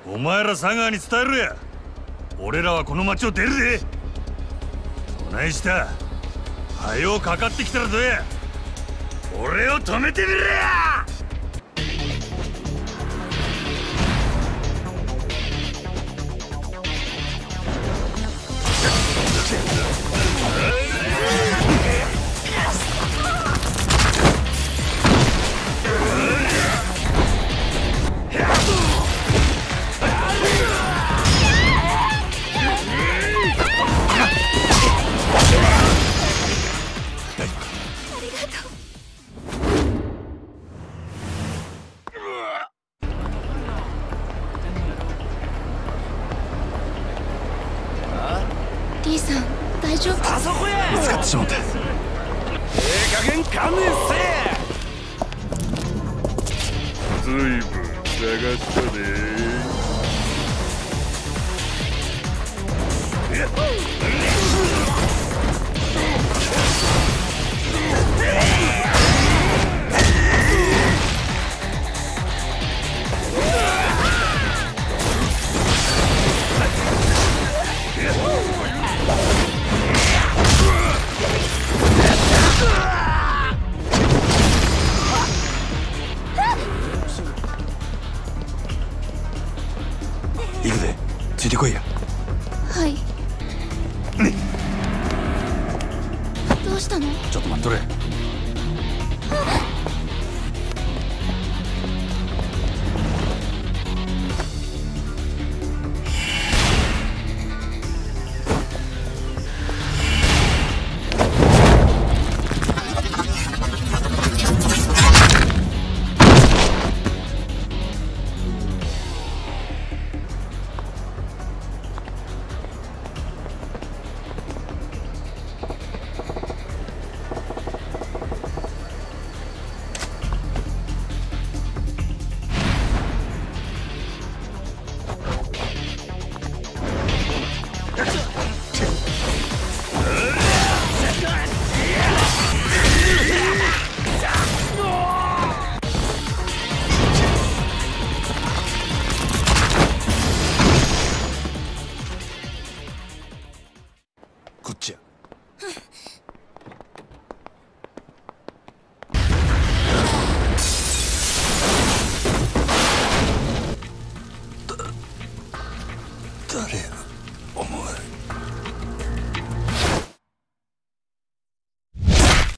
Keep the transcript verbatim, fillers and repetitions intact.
お前ら佐川に伝えるや。俺らはこの町を出るで。どないした。はよかかってきたらどうや。俺を止めてみろや。 リーさん、大丈夫？ あそこや。 見つかってしまった。 ええ加減勘弁せえ。 ずいぶん探したね。 行くで、ついてこいや。